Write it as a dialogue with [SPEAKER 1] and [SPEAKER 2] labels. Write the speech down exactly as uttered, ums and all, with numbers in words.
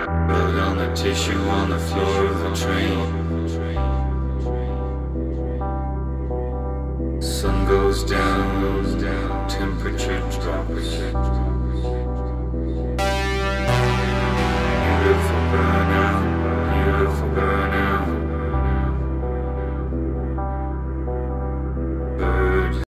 [SPEAKER 1] Blood on the tissue on the floor of the train. Sun goes down, temperature drops.